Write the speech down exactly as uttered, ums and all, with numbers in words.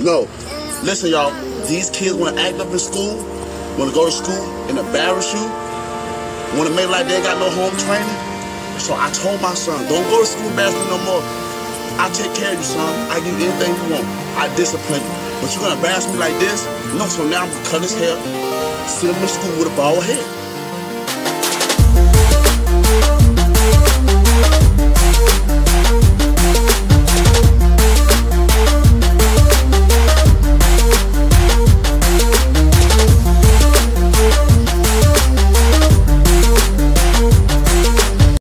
No. Listen, y'all. These kids want to act up in school, want to go to school and embarrass you, want to make like they got no home training. So I told my son, don't go to school embarrassing no more. I take care of you, son. I give you anything you want. I discipline you. But you're going to embarrass me like this? No, so now I'm going to cut his hair, send him to school with a bald head.